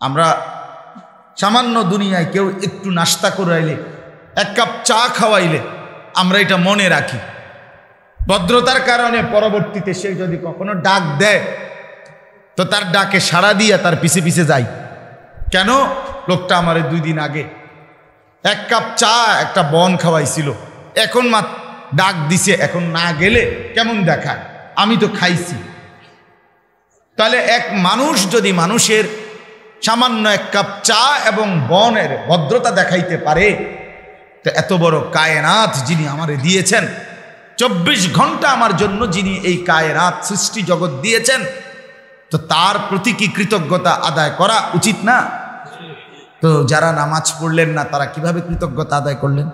আমরা সামান্য দুনিয়ায় কেউ একটু নাস্তা করাইলে, এক কাপ চা খাওয়াইলে আমরা এটা মনে রাখি। ভদ্রতার কারণে পরবর্তীতে সে যদি কখনো ডাক দেয় তো তার ডাকে সাড়া দিয়ে তার পিছে পিছে যাই। কেন? লোকটা আমার 2 দিন আগে এক কাপ চা একটা বন খাওয়াইছিল, এখন ডাক দিছে, এখন না গেলে কেমন দেখায়? আমি তো খাইছি। তাহলে এক মানুষ যদি মানুষের সামান্য এক কাপ চা এবং বনের ভদ্রতা দেখাইতে পারে, তো এত বড় কায়নাত যিনি আমারে দিয়েছেন, 24 ঘন্টা আমার জন্য যিনি এই কায়নাত সৃষ্টি জগৎ দিয়েছেন, তো তার প্রতি কি কৃতজ্ঞতা আদায় করা উচিত না? তো যারা নামাজ পড়লেন না তারা কিভাবে কৃতজ্ঞতা আদায় করলেন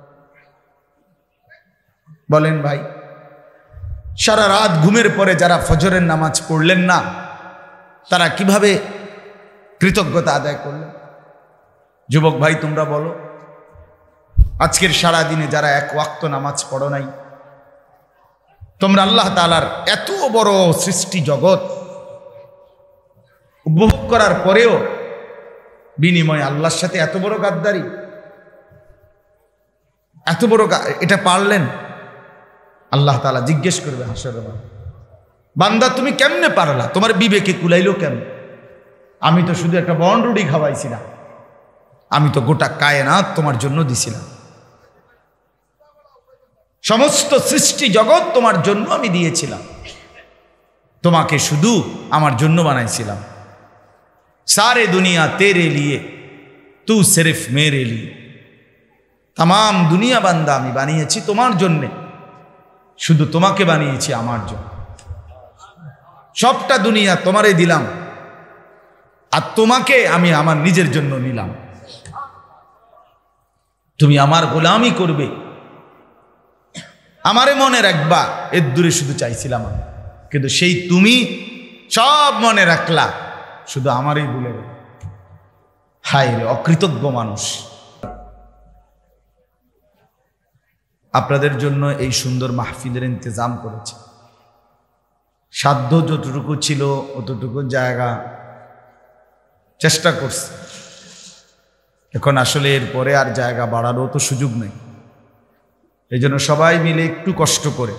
বলেন ভাই? সারা রাত ঘুমের পরে যারা ফজরের নামাজ পড়লেন না তারা কিভাবে কৃতজ্ঞতা আদায় করলেন? যুবক ভাই তোমরা বলো, আজকের সারা দিনে যারা এক ওয়াক্ত নামাজ পড়ো নাই, তোমরা আল্লাহ তাআলার এত বড় সৃষ্টি জগৎ উপভোগ করার পরেও বিনিময়ে আল্লাহর সাথে এত বড় গাদ্দারি, এত বড় এটা পারলেন? আল্লাহ তাআলা জিজ্ঞেস করবে হাসরের মাঠে, বান্দা তুমি কেমনে পারলা? তোমার বিবেকে কুলাইলো কেন? আমি তো শুধু একটা বনরুটি খাওয়াইছিলাম, আমি তো গোটা কায়নাত তোমার জন্য দিছিলাম, সমস্ত সৃষ্টি জগৎ তোমার জন্য আমি দিয়েছিলাম, তোমাকে শুধু আমার জন্য বানাইছিলাম। सारे दुनिया तेरे लिए तू सिर्फ मेरे लिए, तमाम दुनिया बांदा আমি বানিয়েছি তোমার জন্য, শুধু তোমাকে বানিয়েছি আমার জন্য। সবটা দুনিয়া তোমারে দিলাম আর তোমাকে আমি আমার নিজের জন্য নিলাম। তুমি আমার গোলামি করবে, আমারে মনে রাখবা, এর দূরে শুধু চাইছিলাম আমি, কিন্তু সেই তুমি সব মনে রাখলা, শুধু আমারই ভুলে গেল। হায় রে অকৃতজ্ঞ মানুষ। আপনাদের জন্য এই সুন্দর মাহফিলের ইন্তজাম করেছে, সাধ্য যতটুকু ছিল অতটুকু জায়গা চেষ্টা করছে। এখন আসলে এরপরে আর জায়গা বাড়ারও তো সুযোগ নেই, এই জন্য সবাই মিলে একটু কষ্ট করে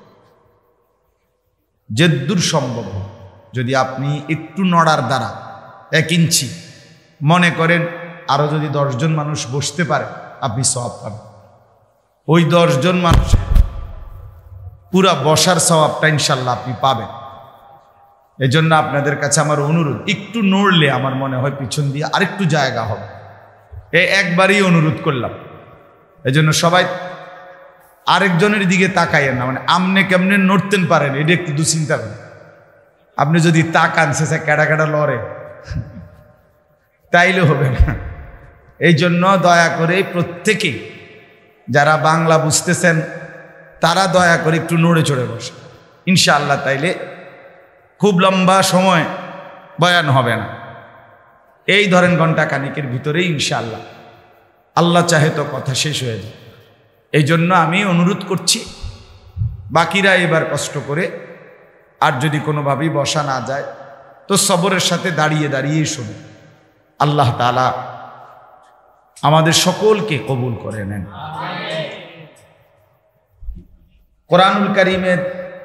যেদূর সম্ভব, যদি আপনি একটু নড়ার দ্বারা 1 ইঞ্চি মনে করেন, আরো যদি 10 জন মানুষ বসতে পারে আপনি সওয়াব পাবেন। ওই 10 জন মানুষ পুরা বসার সওয়াবটা ইনশাল্লাহ আপনি পাবেন। এই জন্য আপনাদের কাছে আমার অনুরোধ, একটু নড়লে আমার মনে হয় পিছন দিয়ে আরেকটু জায়গা হবে, একবারই অনুরোধ করলাম। এই জন্য সবাই আরেকজনের দিকে তাকাইয়েন না, মানে আমনে কেমনে নড়তেন পারেন এটা একটু দুশ্চিন্তা করেন। আপনি যদি তাকান সে ক্যাডা ক্যাডা লড়ে তাইলে হবে না। এই জন্য দয়া করে প্রত্যেকে যারা বাংলা বুঝতেছেন তারা দয়া করে একটু নড়ে চড়ে বসে ইনশাআল্লাহ, তাইলে খুব লম্বা সময় বয়ান হবে না। এই ধরেন ঘন্টা খানিকের ভিতরেই ইনশাআল্লাহ আল্লাহ চাহে তো কথা শেষ হয়ে যায়। এই জন্য আমি অনুরোধ করছি বাকিরা এবার কষ্ট করে, আর যদি কোনোভাবেই বসা না যায় তো সবরের সাথে দাঁড়িয়ে দাঁড়িয়েই শুনুন। আল্লাহ তাআলা আমাদের সকলকে কবুল করে নেন। কোরআনুল কারীমের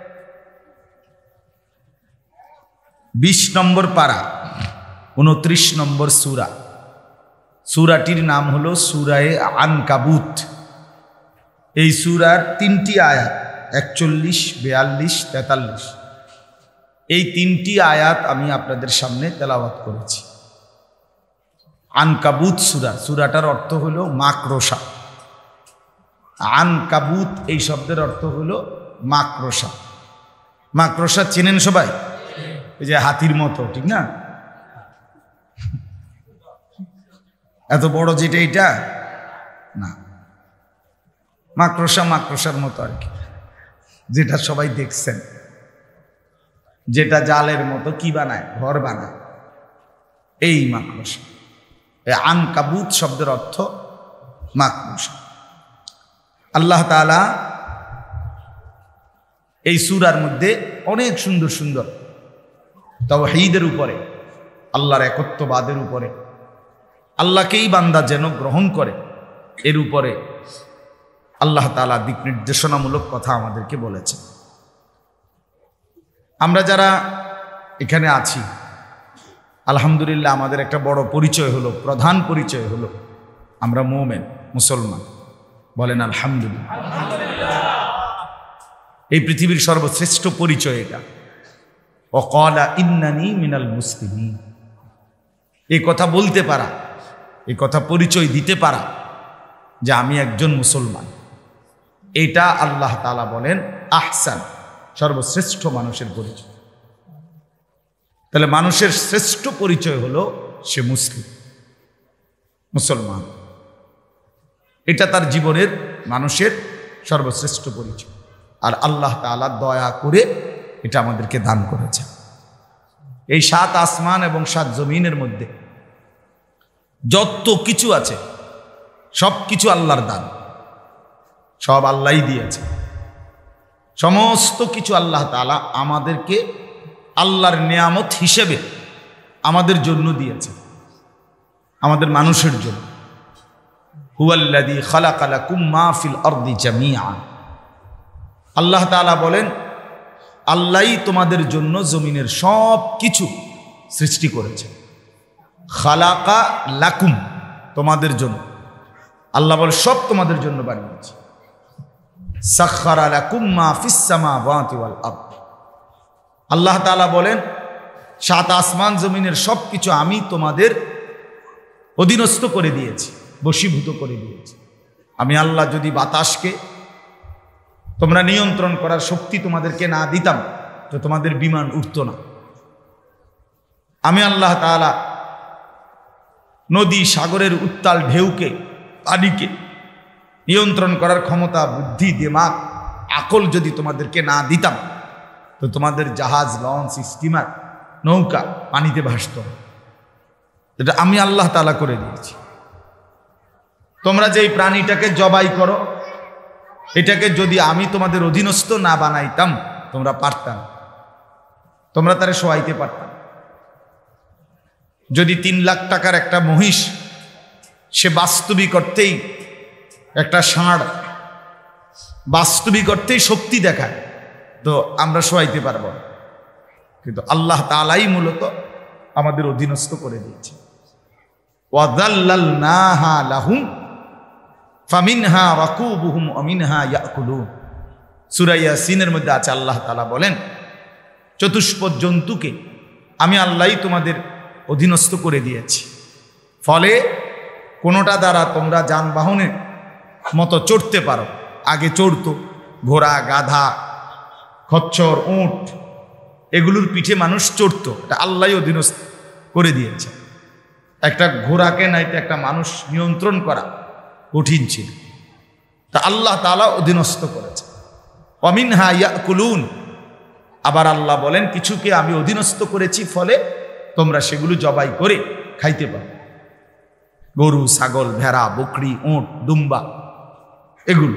20 নম্বর পারা 29 নম্বর সূরা, সূরাটির নাম হলো সূরায়ে আনকাবুত। এই সূরার 3টি আয়াত 41, 42, 43, এই 3টি আয়াত আমি আপনাদের সামনে তেলাওয়াত করেছি। আনকাবুত সূরাটার অর্থ হলো মাকড়সা। আনকাবুত এই শব্দের অর্থ হলো মাকড়সা। মাকড়সা চেনেন সবাই? এই যে হাতির মতো, ঠিক না? এত বড় যেটা এটা না, মাকড়সা মাকড়সার মতো আর কি, যেটা সবাই দেখছেন, যেটা জালের মতো কি বানায়, ঘর বানায়, এই মাকড়সা। আনকাবুত শব্দের অর্থ মাকড়সা। আল্লাহ তাআলা এই সূরার মধ্যে অনেক সুন্দর সুন্দর তাওহীদের উপরে আল্লাহর একত্ববাদের উপরে, আল্লাহকেই বান্দা যেন গ্রহণ করে, এর উপরে আল্লাহ তাআলা দিক নির্দেশনামূলক কথা আমাদেরকে বলেছেন। আমরা যারা এখানে আছি, আলহামদুলিল্লাহ আমাদের একটা বড় পরিচয় হলো, প্রধান পরিচয় হলো আমরা মুমিন, মুসলমান। বলেন আলহামদুলিল্লাহ। এই পৃথিবীর সর্বশ্রেষ্ঠ পরিচয় এটা। ওয়াকালা ইন্নানি মিনাল মুসলিমিন, এই কথা বলতে পারা, এই কথা পরিচয় দিতে পারা যে আমি একজন মুসলমান, এটা আল্লাহ তাআলা বলেন আহসান, সর্বশ্রেষ্ঠ মানুষের পরিচয়। তাহলে মানুষের শ্রেষ্ঠ পরিচয় হলো সে মুসলিম, মুসলমান। এটা তার জীবনের মানুষের সর্বশ্রেষ্ঠ পরিচয়। আর আল্লাহ তাআলা দয়া করে এটা আমাদেরকে দান করেছে। এই 7 আসমান এবং 7 জমিনের মধ্যে যত কিছু আছে সব কিছু আল্লাহর দান, সব আল্লাহই দিয়েছে। সমস্ত কিছু আল্লাহ তাআলা আমাদেরকে আল্লাহর নিয়ামত হিসেবে আমাদের জন্য দিয়েছে, আমাদের মানুষের জন্য। হুয়াল্লাযী খালাকা লাকুম মা ফিল আরদি জামিআ, আল্লাহ তাআলা বলেন আল্লাহই তোমাদের জন্য জমিনের সব কিছু সৃষ্টি করেছে। খালাকা লাকুম, তোমাদের জন্য। আল্লাহ বলে সব তোমাদের জন্য বানিয়েছে। সাখখারা লাকুম মা ফিস সামাওয়াতি ওয়াল আরদ, আল্লাহ তাআলা বলেন 7 আসমান জমিনের সব কিছু আমি তোমাদের অধীনস্থ করে দিয়েছি, বশীভূত করে দিয়েছি। আমি আল্লাহ যদি বাতাসকে তোমরা নিয়ন্ত্রণ করার শক্তি তোমাদেরকে না দিতাম তো তোমাদের বিমান উঠতো না। আমি আল্লাহ তাআলা নদী সাগরের উত্তাল ঢেউকে, পানিকে নিয়ন্ত্রণ করার ক্ষমতা, বুদ্ধি, দিমাগ, আকল যদি তোমাদেরকে না দিতাম তো তোমাদের জাহাজ, লঞ্চ, স্টিমার, নৌকা পানিতে ভাসত। এটা আমি আল্লাহ তাআলা করে দিয়েছি। তোমরা যেই প্রাণীটাকে জবাই করো, এটাকে যদি আমি তোমাদের অধীনস্থ না বানাইতাম তোমরা পারতাম, তোমরা তারে শোয়াইতে পারতাম। যদি 3 লাখ টাকার একটা মহিষ সে বাস্তবিক অর্থেই, একটা ষাঁড় বাস্তবিক অর্থেই শক্তি দেখায় তো আমরা শোয়াইতে পারবো না, কিন্তু আল্লাহ তাআলাই মূলত আমাদের অধীনস্থ করে দিয়েছে। ওয়াযাল্লালনাহা লাহুম ফামিনহা রাকুবুহুম ওয়া মিনহা ইয়াকুলুন, সূরা ইয়াসিনের মধ্যে আছে আল্লাহ তাআলা বলেন চতুষ্পদ জন্তুকে আমি আল্লাহই তোমাদের অধীনস্থ করে দিয়েছি। ফলে কোনোটা দ্বারা তোমরা যানবাহনের মতো চড়তে পারো। আগে চড়তো ঘোড়া, গাধা, খচ্চর, উট, এগুলোর পিঠে মানুষ চড়তো, এটা আল্লাহই অধীনস্থ করে দিয়েছে। একটা ঘোড়াকে নাইতে একটা মানুষ নিয়ন্ত্রণ করা কঠিন ছিল, তা আল্লাহ তাআলা অধীনস্থ করেছে। ওয়া মিনহা ইয়াকুলুন, আবার আল্লাহ বলেন কিছুকে আমি অধীনস্থ করেছি ফলে তোমরা সেগুলো জবাই করে খাইতে পারো। গরু, ছাগল, ভেড়া, বকরি, উট, দুম্বা, এগুলো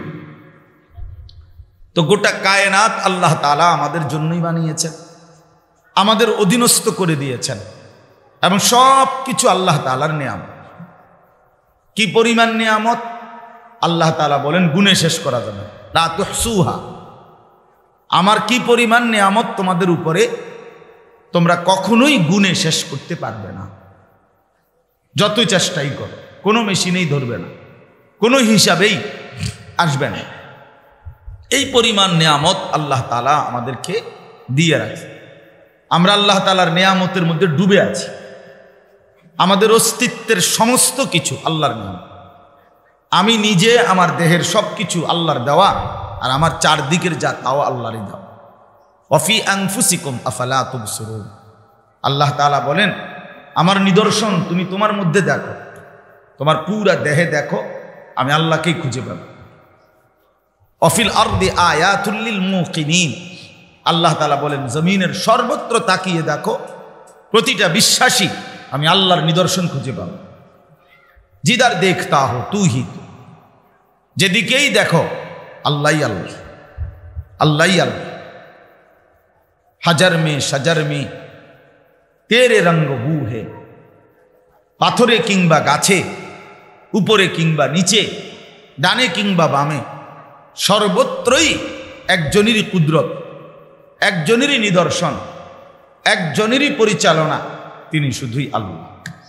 তো গোটা কায়নাত আল্লাহ তাআলা আমাদের জন্যই বানিয়েছেন, আমাদের অধীনস্থ করে দিয়েছেন। এবং সব কিছু আল্লাহ তাআলার নিয়ামত। কি পরিমাণ নিয়ামত আল্লাহ তাআলা বলেন গুণে শেষ করা যাবে না, লা তুহসুহা। আমার কি পরিমাণ নিয়ামত তোমাদের উপরে তোমরা কখনোই গুণে শেষ করতে পারবে না, যতই চেষ্টাই করো। কোনো মেশিনেই ধরবে না, কোনো হিসাবেই আসবে না। এই পরিমাণ নিয়ামত আল্লাহ তাআলা আমাদেরকে দিয়ে রাখে। আমরা আল্লাহ তাআলার নিয়ামতের মধ্যে ডুবে আছি। আমাদের অস্তিত্বের সমস্ত কিছু আল্লাহর নিয়ামত। আমি নিজে, আমার দেহের সব কিছু আল্লাহর দেওয়া, আর আমার চারদিকের যা তাও আল্লাহরই দেওয়া। ওয়াফি আনফুসিকুম আফালা তুবসিরুন, আল্লাহ তাআলা বলেন আমার নিদর্শন তুমি তোমার মধ্যে দেখো, তোমার পুরা দেহে দেখো, আমি আল্লাহকেই খুঁজে পাবো। অফিল আরদি আয়াতুল লিল মুকিনিন, আল্লাহ তাআলা বলেন জমিনের সর্বত্র তাকিয়ে দেখো, প্রতিটা বিশ্বাসী আমি আল্লাহর নিদর্শন খুঁজে পাবো। জিদার দেখতা হো তু হি তু, যেদিকেই দেখো আল্লাহই আল্লাহ, আল্লাহই আল্লাহ। হাজার মে শজর মে তেরে রঙ্গ বু হে, পাথরে কিংবা গাছে, উপরে কিংবা নিচে, ডানে কিংবা বামে, সর্বত্রই একজনেরই কুদরত, একজনেরই নিদর্শন, একজনেরই পরিচালনা, তিনি শুধুই আল্লাহ।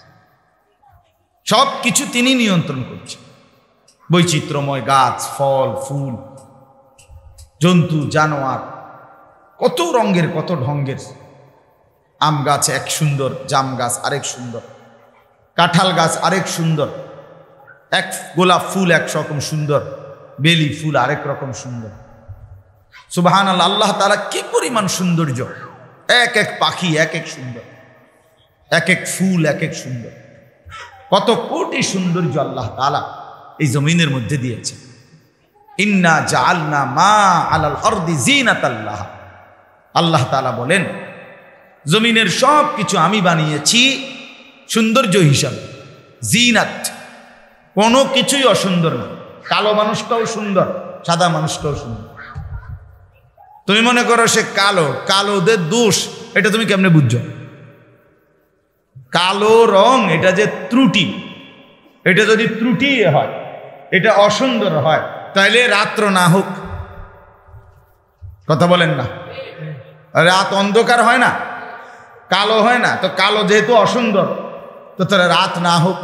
সব কিছু তিনি নিয়ন্ত্রণ করছেন। বৈচিত্র্যময় গাছ, ফল, ফুল, জন্তু, জানোয়ার, কত রঙের কত ঢঙ্গের। আম গাছ এক সুন্দর, জাম গাছ আরেক সুন্দর, কাঁঠাল গাছ আরেক সুন্দর, এক গোলাপ ফুল এক রকম সুন্দর, বেলি ফুল আরেক রকম সুন্দর। সুবহানাল্লাহ, আল্লাহ তাআলা কি পরিমাণ সৌন্দর্য! এক এক পাখি এক এক সুন্দর, এক এক ফুল এক এক সুন্দর, কত কোটি সৌন্দর্য আল্লাহ তাআলা এই জমিনের মধ্যে দিয়েছে। ইন্না জাআলনা মা আলাল আরদি জিনাতাল্লাহ, আল্লাহ তাআলা বলেন জমিনের সব কিছু আমি বানিয়েছি সৌন্দর্য হিসাবে, জিনাত। কোনো কিছুই অসুন্দর না। কালো মানুষটাও সুন্দর, সাদা মানুষটাও সুন্দর। তুমি মনে করো সে কালো, কালোদের দোষ, এটা তুমি কেমনে বুঝছো? কালো রং এটা যে ত্রুটি, এটা যদি ত্রুটি হয়, এটা অসুন্দর হয়, তাহলে রাত্র না হোক। কথা বলেন না? রাত অন্ধকার হয় না, কালো হয় না, তো কালো যেহেতু অসুন্দর, তো তাহলে রাত না হোক,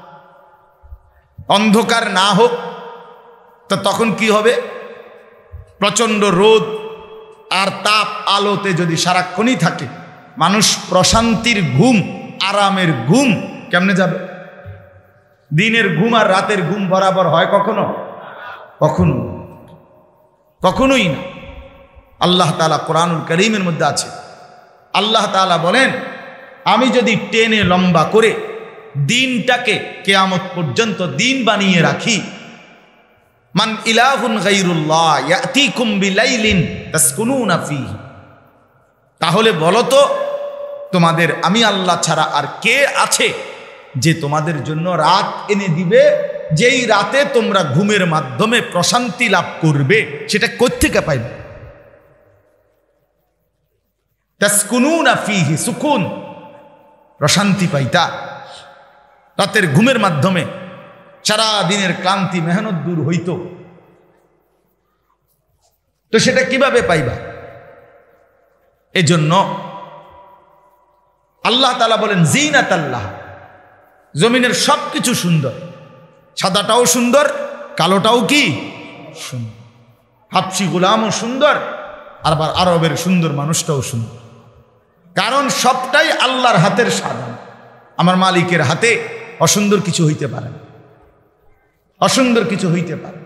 অন্ধকার না হোক, তো তখন কি হবে? প্রচণ্ড রোদ আর তাপ আলোতে যদি সারাক্ষণই থাকে, মানুষ প্রশান্তির ঘুম, আরামের ঘুম কেমনে যাবে? দিনের ঘুম আর রাতের ঘুম বরাবর হয় কখনো? কখনো কখনোই না। আল্লাহ তাআলা কোরআনুল কারীমের মধ্যে আছে, আল্লাহ তাআলা বলেন আমি যদি টেনে লম্বা করে দিনটাকে কিয়ামত পর্যন্ত দিন বানিয়ে রাখি, মান ইলাহুন গায়রুল্লাহ ইয়াতিকুম বিলাইলিন তাসকুনুনা ফীহি, তাহলে বলো তো তোমাদের আমি আল্লাহ ছাড়া আর কে আছে যে তোমাদের জন্য রাত এনে দিবে, যেই রাতে তোমরা ঘুমের মাধ্যমে প্রশান্তি লাভ করবে? সেটা কোত্থেকে পাইবে? তাসকুনুনা ফীহি, সুকুন, প্রশান্তি পাইতা রাতের ঘুমের মাধ্যমে। সারা দিনের ক্লান্তি মেহনত দূর হইত, তো সেটা কিভাবে পাইবা? এজন্য আল্লাহ তাআলা বলেন জিনাতাল্লাহ, জমিনের সব কিছু সুন্দর, সাদাটাও সুন্দর, কালোটাও কি সুন্দর, হাবশি গোলামও সুন্দর, আবার আরবের সুন্দর মানুষটাও সুন্দর। কারণ সবটাই আল্লাহর হাতের সাধন। আমার মালিকের হাতে অসুন্দর কিছু হইতে পারে না, অসুন্দর কিছু হইতে পারে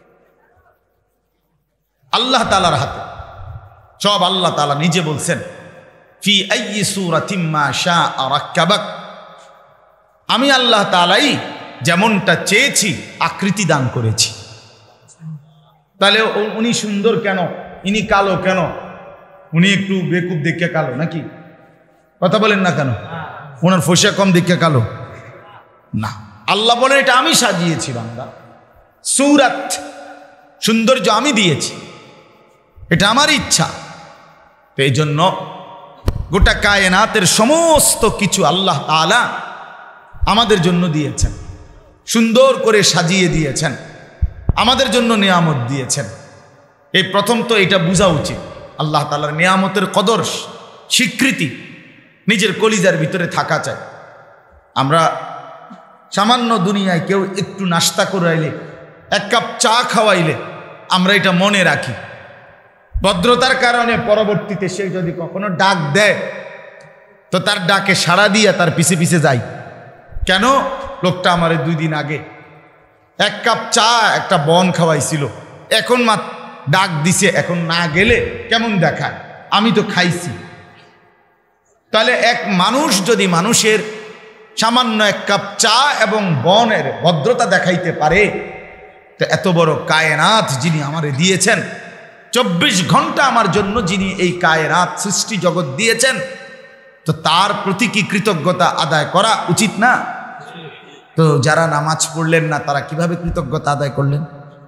আল্লাহ তাআলার হাতে সব। আল্লাহ তাআলা নিজে বলছেন ফি আইয়ি সূরাতিন মা শাআ রাক্কাবাক, আমি আল্লাহ তাআলাই যেমনটা চেয়েছি আকৃতি দান করেছি। তাহলে উনি সুন্দর কেন, ইনি কালো কেন? উনি একটু বেকুব দেখে কালো নাকি? কথা বলেন না কেন? ওনার ফসা কম দেখে কালো না। আল্লাহ বলেন এটা আমি সাজিয়েছি বান্দা, সূরাত, সৌন্দর্য আমি দিয়েছি, এটা আমার ইচ্ছা। তো এই জন্য গোটা কায়নাতের সমস্ত কিছু আল্লাহ তাআলা আমাদের জন্য দিয়েছেন, সুন্দর করে সাজিয়ে দিয়েছেন, আমাদের জন্য নিয়ামত দিয়েছেন। এই প্রথম তো এটা বোঝা উচিত, আল্লাহ তাআলার নিয়ামতের কদর, স্বীকৃতি নিজের কলিজার ভিতরে থাকা চাই। আমরা সামান্য দুনিয়ায় কেউ একটু নাস্তা করাইলে, এক কাপ চা খাওয়াইলে আমরা এটা মনে রাখি, ভদ্রতার কারণে পরবর্তীতে সে যদি কখনো ডাক দেয় তো তার ডাকে সাড়া দিয়ে তার পিছে পিছে যাই। কেন? লোকটা আমারে 2 দিন আগে এক কাপ চা একটা বন খাওয়াইছিল, এখন ডাক দিছে, এখন না গেলে কেমন দেখায়? আমি তো খাইছি। তাহলে এক মানুষ যদি মানুষের সামান্য এক কাপ চা এবং বনের ভদ্রতা দেখাইতে পারে, তো এত বড় কায়নাত যিনি আমারে দিয়েছেন, 24 ঘন্টা আমার জন্য যিনি এই কায়নাত সৃষ্টি জগৎ দিয়েছেন, তো তার প্রতি কি কৃতজ্ঞতা আদায় করা উচিত না? তো যারা নামাজ পড়লেন না তারা কিভাবে কৃতজ্ঞতা আদায় করলেন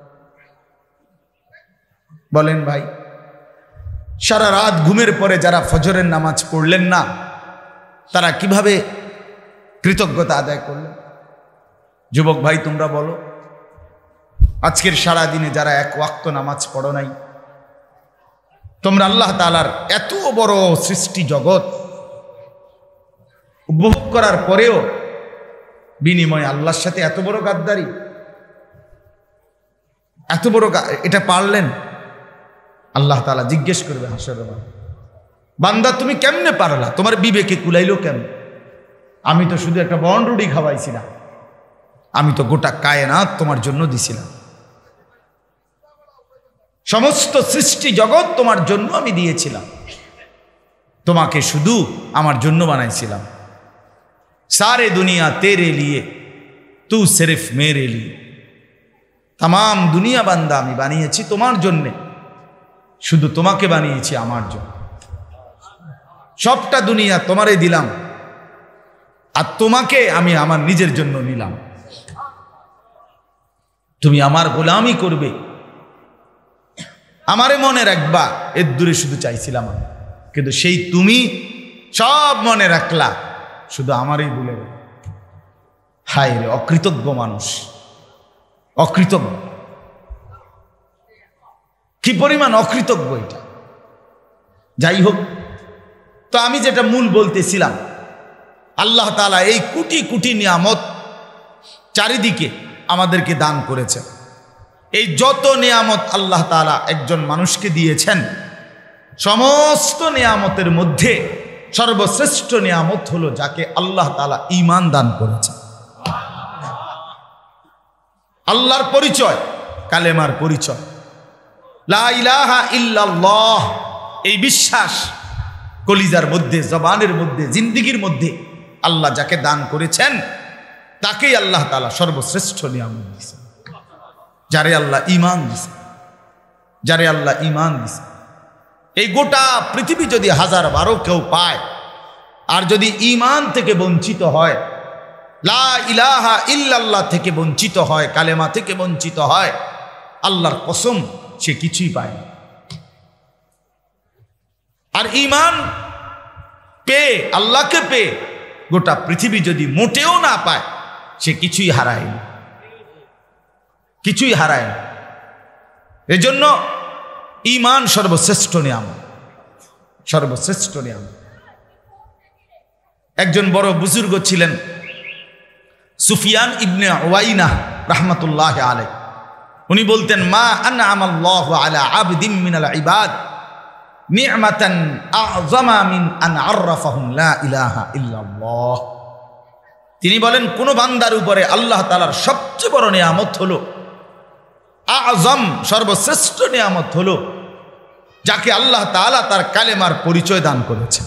বলেন ভাই? সারা রাত ঘুমের পরে যারা ফজরের নামাজ পড়লেন না তারা কিভাবে কৃতজ্ঞতা আদায় করলেন। যুবক ভাই তোমরা বলো, আজকের সারা দিনে যারা এক ওয়াক্ত নামাজ পড়ো নাই, তোমরা আল্লাহ তাআলার এত বড় সৃষ্টি জগৎ উপভোগ করার পরেও বিনিময়ে আল্লাহর সাথে এত বড় গাদ্দারি, এত বড় এটা পারলেন? আল্লাহ তাআলা জিজ্ঞেস করবে হাসরের মাঠে, বান্দা তুমি কেমনে পারলা? তোমার বিবেকে কুলাইলো কেন? আমি তো শুধু একটা বন রুটি খাওয়াইছিলাম, আমি তো গোটা কায়নাত তোমার জন্য দিছিলাম, সমস্ত সৃষ্টি জগৎ তোমার জন্য আমি দিয়েছিলাম, তোমাকে শুধু আমার জন্য বানাইছিলাম। सारे दुनिया तेरे लिए तू सिर्फ मेरे लिए, तमाम दुनिया बांदा আমি বানিয়েছি তোমার জন্য, শুধু তোমাকে বানিয়েছি আমার জন্য। সবটা দুনিয়া তোমারে দিলাম, আর তোমাকে আমি আমার নিজের জন্য নিলাম। তুমি আমার গোলামি করবে, আমারে মনে রাখবা, এর দূরে শুধু চাইছিলাম আমি, কিন্তু সেই তুমি সব মনে রাখলা, শুধু আমারই ভুলে গেল। হায় রে অকৃতজ্ঞ মানুষ, অকৃতজ্ঞ, কি পরিমাণ অকৃতজ্ঞ এটা। যাই হোক, তো আমি যেটা মূল বলতেছিলাম, আল্লাহ তাআলা এই কোটি কোটি নিয়ামত চারিদিকে আমাদেরকে দান করেছেন। এই যত নিয়ামত আল্লাহ তাআলা একজন মানুষকে দিয়েছেন, সমস্ত নিয়ামতের মধ্যে সর্বশ্রেষ্ঠ নিয়ামত হলো যাকে আল্লাহ তাআলা ঈমান দান করেছেন। আল্লাহর পরিচয়, কালেমার পরিচয়, লা ইলাহা ইল্লাল্লাহ, এই বিশ্বাস কলিজার মধ্যে, জবানের মধ্যে, জিন্দেগীর মধ্যে আল্লাহ যাকে দান করেছেন, তাকেই আল্লাহ তাআলা সর্বশ্রেষ্ঠ নিয়ামত দিয়েছেন। যারে আল্লাহ ঈমান দিয়েছেন, যারে আল্লাহ ঈমান দিয়েছেন। এই গোটা পৃথিবী যদি 1000-12 কেউ পায়, আর যদি ঈমান থেকে বঞ্চিত হয়, লা ইলাহা ইল্লাল্লাহ থেকে বঞ্চিত হয়, কালেমা থেকে বঞ্চিত হয়, আল্লাহর কসম সে কিছুই পায় না। আর ঈমান পেয়ে, আল্লাহকে পেয়ে গোটা পৃথিবী যদি মোটেও না পায়, সে কিছুই হারায় না, কিছুই হারায় না। এজন্য ঈমান সর্বশ্রেষ্ঠ নিয়ামত, সর্বশ্রেষ্ঠ নিয়ামত। একজন বড় বুজুর্গ ছিলেন সুফিয়ান ইবনে উয়াইনা রাহমাতুল্লাহি আলাইহি। উনি বলতেন, মা আনআমাল্লাহু আলা আবদিন মিনাল ইবাদ নি'মাতান আ'যামা মিন আন আররাফাহুম লা ইলাহা ইল্লাল্লাহ। তিনি বলেন, কোন বান্দার উপরে আল্লাহ তাআলার সবচেয়ে বড় নিয়ামত হলো, আযম সর্বশ্রেষ্ঠ নিয়ামত হলো, যাকে আল্লাহ তাআলা তার কালেমার পরিচয় দান করেছে।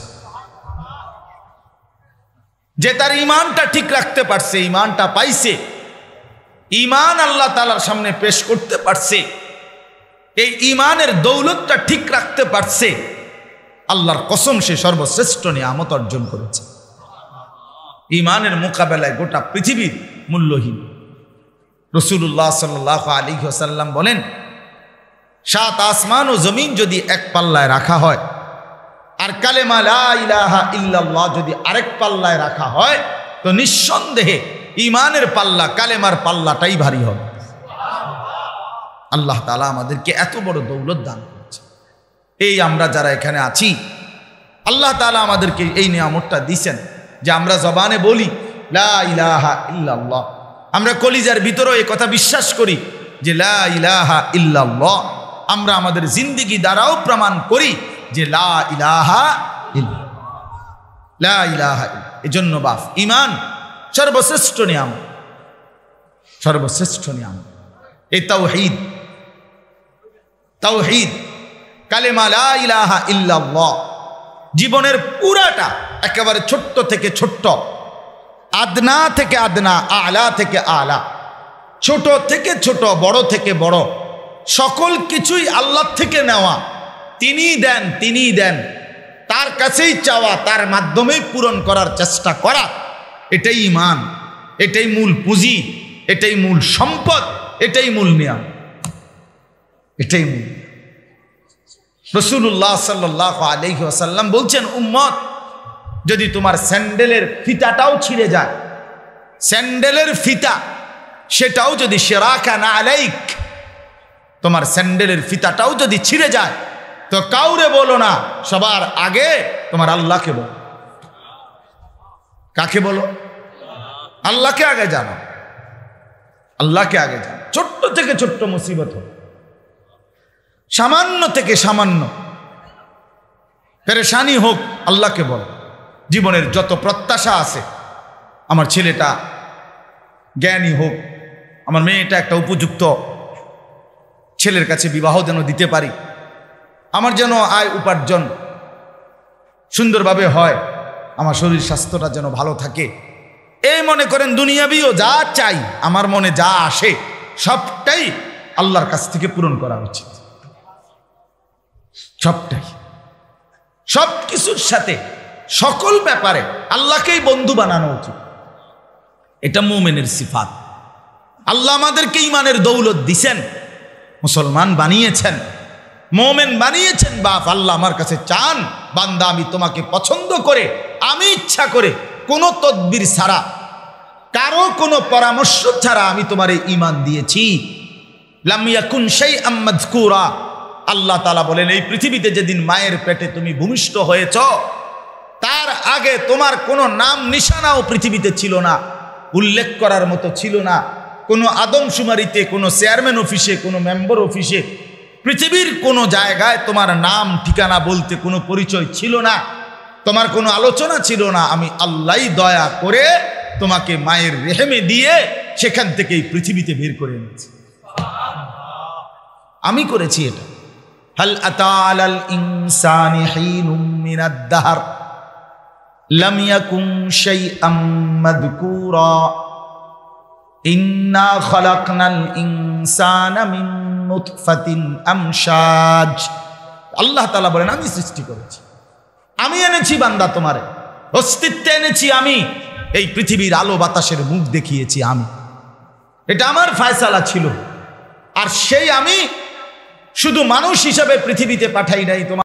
যে তার ঈমানটা ঠিক রাখতে পারছে, ঈমানটা পাইছে, ঈমান আল্লাহ তাআলার সামনে পেশ করতে পারছে, এই ঈমানের দৌলতটা ঠিক রাখতে পারছে, আল্লাহর কসম সে সর্বশ্রেষ্ঠ নিয়ামত অর্জন করেছে। ঈমানের মোকাবেলায় গোটা পৃথিবীর মূল্যহীন। রাসূলুল্লাহ সাল্লাল্লাহু আলাইহি ওয়াসাল্লাম বলেন, 7 আসমান ও জমিন যদি এক পাল্লায় রাখা হয়, আর কালেমা লা ইলাহা ইল্লাল্লাহ যদি আরেক পাল্লায় রাখা হয়, তো নিঃসন্দেহে ঈমানের পাল্লা, কালেমার পাল্লাটাই ভারী হবে। আল্লাহ তাআলা আমাদেরকে এত বড় দৌলত দান করেছে। এই আমরা যারা এখানে আছি, আল্লাহ তাআলা আমাদেরকে এই নিয়ামতটা দিয়েছেন যে আমরা জবানে বলি লা ইলাহা ইল্লাল্লাহ, আমরা কলিজার ভিতরেও এই কথা বিশ্বাস করি যে লা ইলাহা ইল্লাল্লাহ, আমরা আমাদের জিন্দেগি দ্বারাও প্রমাণ করি যে লা ইলাহা ইল্লাল্লাহ, লা ইলাহা ইল্লাল্লাহ। এজন্য বাপ, ঈমান সর্বশ্রেষ্ঠ নিয়ামত, সর্বশ্রেষ্ঠ নিয়ামত। এই তাওহীদ, তাওহীদ কালেমা লা ইলাহা ইল্লাল্লাহ জীবনের পুরাটা, একেবারে ছোট্ট থেকে ছোট্ট, আদনা থেকে আদনা, আলা থেকে আলা, ছোট থেকে ছোট, বড় থেকে বড়, সকল কিছুই আল্লাহ থেকে নেওয়া। তিনিই দেন, তিনিই দেন, তার কাছেই চাওয়া, তার মাধ্যমেই পূরণ করার চেষ্টা করা, এটাই ঈমান, এটাই মূল পুঁজি, এটাই মূল সম্পদ, এটাই মূল নিয়াম, এটাই মূল। রাসূলুল্লাহ সাল্লাল্লাহু আলাইহি ওয়াসাল্লাম বলছেন, উম্মত যদি তোমার স্যান্ডেলের ফিতাটাও ছিঁড়ে যায়, স্যান্ডেলের ফিতা সেটাও যদি শিরাকান আলাইক, তোমার স্যান্ডেলের ফিতাটাও যদি ছিঁড়ে যায়, তো কাউরে বলো না, সবার আগে তোমার আল্লাহকে বলো। কাকে বলো? আল্লাহকে আগে জানো, আল্লাহকে আগে জানো। ছোট্ট থেকে ছোট্ট মুসিবত হোক, সামান্য থেকে সামান্য পেরেশানি হোক, আল্লাহকে বলো। জীবনের যত প্রত্যাশা আছে, আমার ছেলেটা জ্ঞানী হোক, আমার মেয়েটা একটা উপযুক্ত ছেলের কাছে বিবাহ যেন দিতে পারি, আমার যেন আয় উপার্জন সুন্দরভাবে হয়, আমার শরীর স্বাস্থ্যটা যেন ভালো থাকে, এই মনে করেন দুনিয়াবিও যা চাই, আমার মনে যা আসে সবটাই আল্লাহর কাছ থেকে পূরণ করা উচিত। সবটাই, সব কিছুর সাথে সকল ব্যাপারে আল্লাহকেই বন্ধু বানানো উচিত। এটা মুমিনের সিফাত। আল্লাহ আমাদেরকে ঈমানের দৌলত দিছেন, মুসলমান বানিয়েছেন, মুমিন বানিয়েছেন। বাপ আল্লাহ আমার কাছে চান, বান্দা আমি তোমাকে পছন্দ করে, আমি ইচ্ছা করে, কোনো তদবির ছাড়া, কারো কোনো পরামর্শ ছাড়া আমি তোমারে ঈমান দিয়েছি। লাম ইয়াকুন শাইআম মাযকুরা, আল্লাহ তাআলা বলেন এই পৃথিবীতে যেদিন মায়ের পেটে তুমি ভূমিষ্ঠ হয়েছ, তার আগে তোমার কোনো নাম নিশানাও পৃথিবীতে ছিল না, উল্লেখ করার মতো ছিল না। কোনো আদমশুমারিতে, কোনো চেয়ারম্যান অফিসে, কোনো মেম্বার অফিসে, পৃথিবীর কোনো জায়গায় তোমার নাম ঠিকানা বলতে কোনো পরিচয় ছিল না, তোমার কোনো আলোচনা ছিল না। আমি আল্লাহই দয়া করে তোমাকে মায়ের রেহেমে দিয়ে সেখান থেকে এই পৃথিবীতে বের করে এনেছি, আমি করেছি এটা। হাল আতা আলাল ইনসানি হিনুম মিনাদ দাহর লাম ইয়াকুন শাইআম মাযকুরা ইন্না খালাকনাল ইনসানা মিন নুতফাতিন আমশাজ। আল্লাহ তাআলা বলেন আমি সৃষ্টি করেছি, আমি এনেছি বান্দা, তোমারে অস্তিত্বে এনেছি আমি, এই পৃথিবীর আলো বাতাসের মুখ দেখিয়েছি আমি, এটা আমার ফয়সালা ছিল। আর সেই আমি শুধু মানুষ হিসাবে পৃথিবীতে পাঠাই নাই, তোমার